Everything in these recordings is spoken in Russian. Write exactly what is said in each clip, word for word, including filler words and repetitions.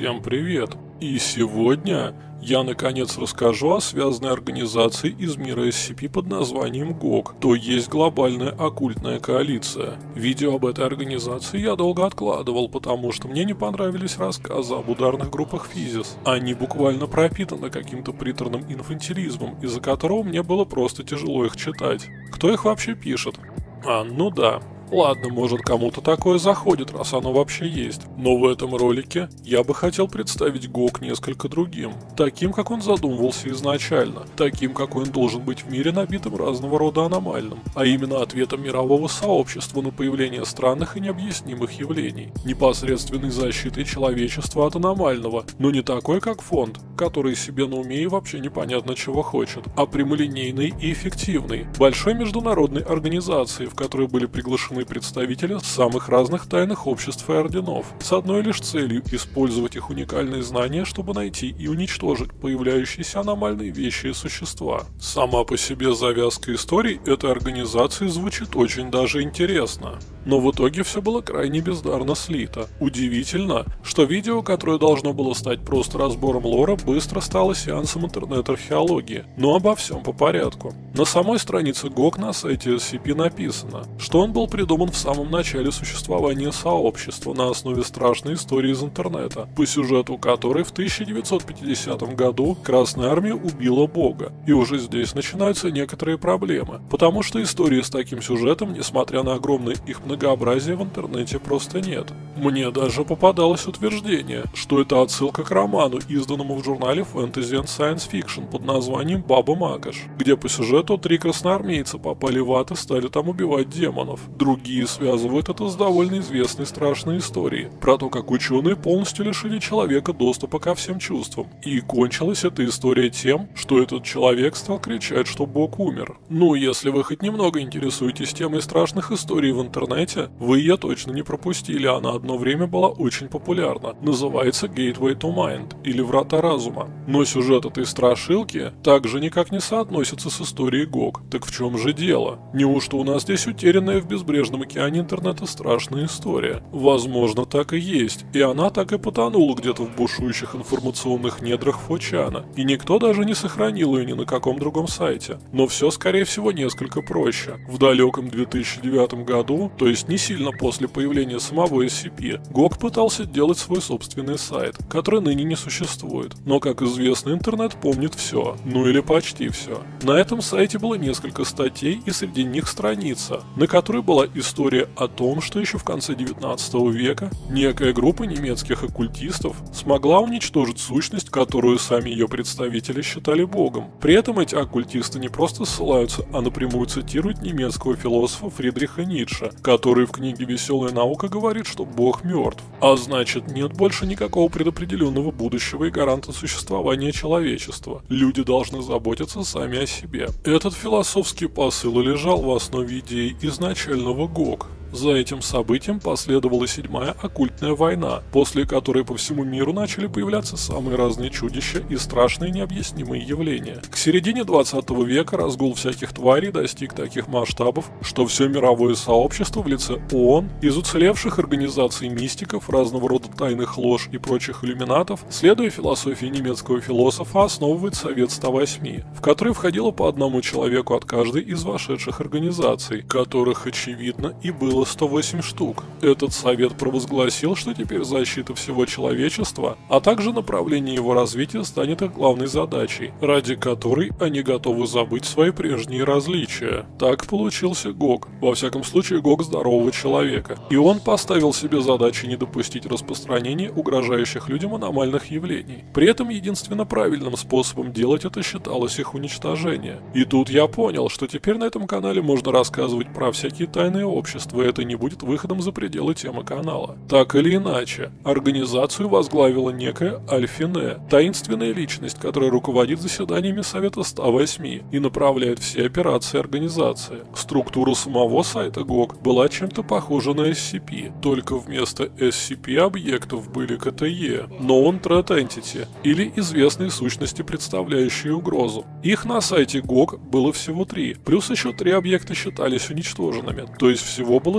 Всем привет! И сегодня я наконец расскажу о связанной организации из мира эс си пи под названием гог, то есть глобальная оккультная коалиция. Видео об этой организации я долго откладывал, потому что мне не понравились рассказы об ударных группах Физис. Они буквально пропитаны каким-то приторным инфантилизмом, из-за которого мне было просто тяжело их читать. Кто их вообще пишет? А, ну да. Ладно, может кому-то такое заходит, раз оно вообще есть. Но в этом ролике я бы хотел представить гог несколько другим. Таким, как он задумывался изначально. Таким, какой он должен быть в мире, набитым разного рода аномальным. А именно ответом мирового сообщества на появление странных и необъяснимых явлений. Непосредственной защитой человечества от аномального. Но не такой, как фонд, который себе на уме и вообще непонятно чего хочет. А прямолинейной и эффективной. Большой международной организации, в которой были приглашены представители самых разных тайных обществ и орденов, с одной лишь целью – использовать их уникальные знания, чтобы найти и уничтожить появляющиеся аномальные вещи и существа. Сама по себе завязка историй этой организации звучит очень даже интересно. Но в итоге все было крайне бездарно слито. Удивительно, что видео, которое должно было стать просто разбором лора, быстро стало сеансом интернет-археологии. Но обо всем по порядку. На самой странице гог на сайте эс си пи написано, что он был придуман в самом начале существования сообщества на основе страшной истории из интернета, по сюжету которой в тысяча девятьсот пятидесятом году Красная Армия убила Бога. И уже здесь начинаются некоторые проблемы, потому что истории с таким сюжетом, несмотря на огромное их многообразие, в интернете просто нет. Мне даже попадалось утверждение, что это отсылка к роману, изданному в журнале Fantasy and Science Fiction под названием «Баба Макаш», где по сюжету три красноармейца попали в ад и стали там убивать демонов. Другие связывают это с довольно известной страшной историей, про то, как ученые полностью лишили человека доступа ко всем чувствам. И кончилась эта история тем, что этот человек стал кричать, что Бог умер. Ну, если вы хоть немного интересуетесь темой страшных историй в интернете, вы ее точно не пропустили, она одно время была очень популярна. Называется Gateway to Mind, или Врата Разума. Но сюжет этой страшилки также никак не соотносится с историей гог. Так в чем же дело? Неужто у нас здесь утерянная в безбрежном океане интернета страшная история? Возможно, так и есть. И она так и потонула где-то в бушующих информационных недрах форчана. И никто даже не сохранил ее ни на каком другом сайте. Но все, скорее всего, несколько проще. В далеком две тысячи девятом году, то есть не сильно после появления самого эс си пи, гог пытался делать свой собственный сайт, который ныне не существует. Но, как известно, интернет помнит все. Ну или почти все. На этом сайте было несколько статей, и среди них страница, на которой была история о том, что еще в конце девятнадцатого века некая группа немецких оккультистов смогла уничтожить сущность, которую сами ее представители считали богом. При этом эти оккультисты не просто ссылаются, а напрямую цитируют немецкого философа Фридриха Ницше, который в книге «Веселая наука» говорит, что Бог мертв. А значит, нет больше никакого предопределенного будущего и гаранта существования человечества. Люди должны заботиться сами о себе. Этот философский посыл и лежал в основе идеи изначального гог. За этим событием последовала седьмая оккультная война, после которой по всему миру начали появляться самые разные чудища и страшные необъяснимые явления. К середине двадцатого века разгул всяких тварей достиг таких масштабов, что все мировое сообщество в лице ООН, из уцелевших организаций мистиков, разного рода тайных лож и прочих иллюминатов, следуя философии немецкого философа, основывает Совет ста восьми, в который входило по одному человеку от каждой из вошедших организаций, которых, очевидно, и было сто восемь штук. Этот совет провозгласил, что теперь защита всего человечества, а также направление его развития станет их главной задачей, ради которой они готовы забыть свои прежние различия. Так получился гог, во всяком случае гог здорового человека. И он поставил себе задачей не допустить распространения угрожающих людям аномальных явлений. При этом единственно правильным способом делать это считалось их уничтожение. И тут я понял, что теперь на этом канале можно рассказывать про всякие тайные общества, это не будет выходом за пределы темы канала. Так или иначе, организацию возглавила некая Альфине, таинственная личность, которая руководит заседаниями Совета ста восьми и направляет все операции организации. Структура самого сайта гог была чем-то похожа на эс си пи, только вместо эс си пи объектов были ка тэ е, Known Threat Entity, или известные сущности, представляющие угрозу. Их на сайте гог было всего три, плюс еще три объекта считались уничтоженными, то есть всего было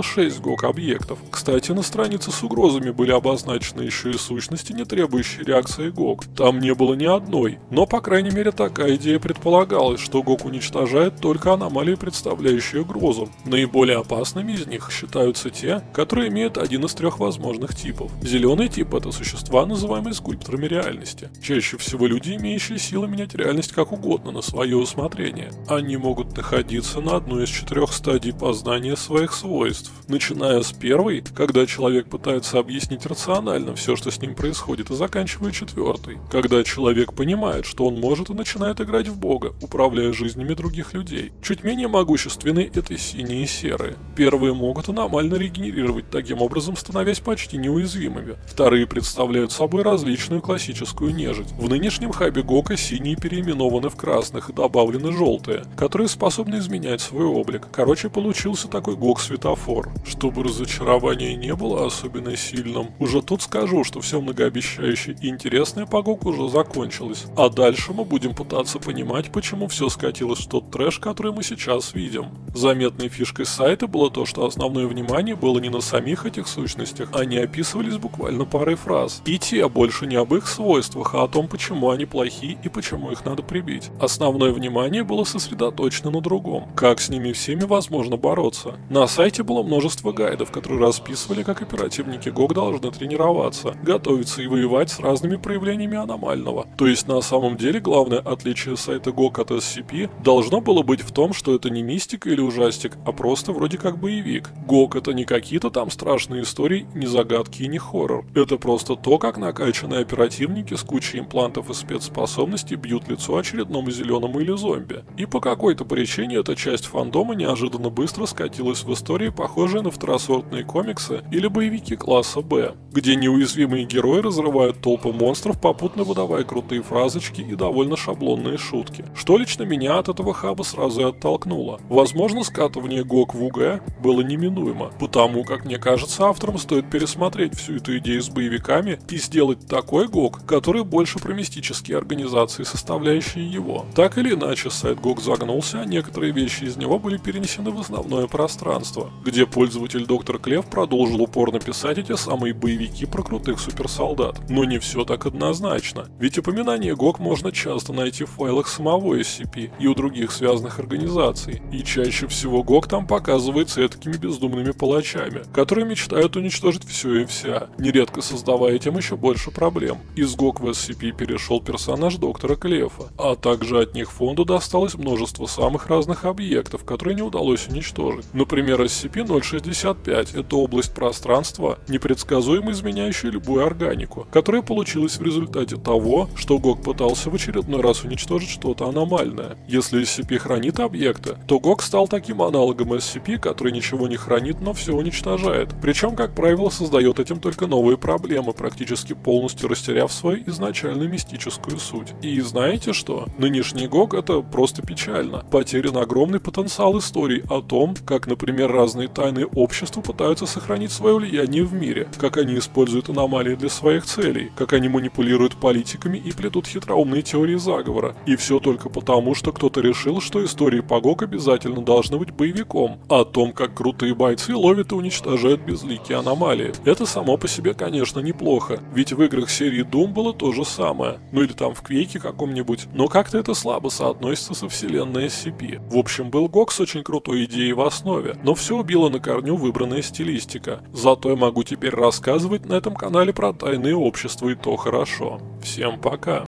шесть гог-объектов. Кстати, на странице с угрозами были обозначены еще и сущности, не требующие реакции гог. Там не было ни одной, но по крайней мере такая идея предполагалась, что гог уничтожает только аномалии, представляющие угрозу. Наиболее опасными из них считаются те, которые имеют один из трех возможных типов. Зеленый тип — это существа, называемые скульпторами реальности. Чаще всего люди, имеющие силы менять реальность как угодно на свое усмотрение. Они могут находиться на одной из четырех стадий познания своих свойств, начиная с первой, когда человек пытается объяснить рационально все, что с ним происходит, и заканчивая четвертой, когда человек понимает, что он может, и начинает играть в Бога, управляя жизнями других людей. Чуть менее могущественные — это синие и серые. Первые могут аномально регенерировать, таким образом становясь почти неуязвимыми. Вторые представляют собой различную классическую нежить. В нынешнем хабе Гока синие переименованы в красных и добавлены желтые, которые способны изменять свой облик. Короче, получился такой Гог-светофор. Чтобы разочарование не было особенно сильным, уже тут скажу, что все многообещающее и интересное по Гогу уже закончилось. А дальше мы будем пытаться понимать, почему все скатилось в тот трэш, который мы сейчас видим. Заметной фишкой сайта было то, что основное внимание было не на самих этих сущностях, они описывались буквально парой фраз. И те больше не об их свойствах, а о том, почему они плохи и почему их надо прибить. Основное внимание было сосредоточено на другом. Как с ними всеми возможно бороться. На сайте было множество гайдов, которые расписывали, как оперативники Гог должны тренироваться, готовиться и воевать с разными проявлениями аномального. То есть на самом деле главное отличие сайта Гог от эс си пи должно было быть в том, что это не мистика или ужастик, а просто вроде как боевик. Гог — это не какие-то там страшные истории, не загадки и не хоррор. Это просто то, как накачанные оперативники с кучей имплантов и спецспособностей бьют лицо очередному зеленому или зомби. И по какой-то причине эта часть фандома неожиданно быстро скатилась в истории, похожие на второсортные комиксы или боевики класса Б, где неуязвимые герои разрывают толпы монстров, попутно выдавая крутые фразочки и довольно шаблонные шутки. Что лично меня от этого хаба сразу и оттолкнуло. Возможно, скатывание Гог в УГ было неминуемо, потому как, мне кажется, авторам стоит пересмотреть всю эту идею с боевиками и сделать такой Гог, который больше про мистические организации, составляющие его. Так или иначе, сайт Гог загнулся, а некоторые вещи из него были перенесены в основное пространство, где пользователь доктор Клев продолжил упорно писать эти самые боевики про крутых суперсолдат. Но не все так однозначно, ведь упоминание Гог можно часто найти в файлах самого эс си пи и у других связанных организаций, и чаще всего Гог там показывается этакими бездумными палачами, которые мечтают уничтожить все и вся, нередко создавая этим еще больше проблем. Из Гог в эс си пи перешел персонаж доктора Клефа, а также от них фонду досталось множество самых разных объектов, которые не удалось уничтожить. Например, эс си пи ноль шестьдесят пять — это область пространства, непредсказуемо изменяющая любую органику, которая получилась в результате того, что Гог пытался в очередной раз уничтожить что-то аномальное. Если эс си пи хранит объекты, то Гог стал таким аналогом эс си пи, который ничего не хранит, но все уничтожает. Причем, как правило, создает этим только новые проблемы, практически полностью растеряв свою изначальную мистическую суть. И знаете что? Нынешний Гог — это просто печально. Потерян огромный потенциал историй о том, как, например, разные тайные общества пытаются сохранить свое влияние в мире, как они используют аномалии для своих целей, как они манипулируют политиками и плетут хитроумные теории заговора. И все только потому, что кто-то решил, что истории по Гог обязательно должны быть боевиком. О том, как крутые бойцы ловят и уничтожают безликие аномалии. Это само по себе, конечно, неплохо, ведь в играх серии Doom было то же самое. Ну или там в Квейке каком-нибудь, но как-то это слабо соотносится со вселенной эс си пи. В общем, был Гог с очень крутой идеей в основе, но все убило на корню выбранная стилистика. Зато я могу теперь рассказывать на этом канале про тайные общества, и то хорошо. Всем пока!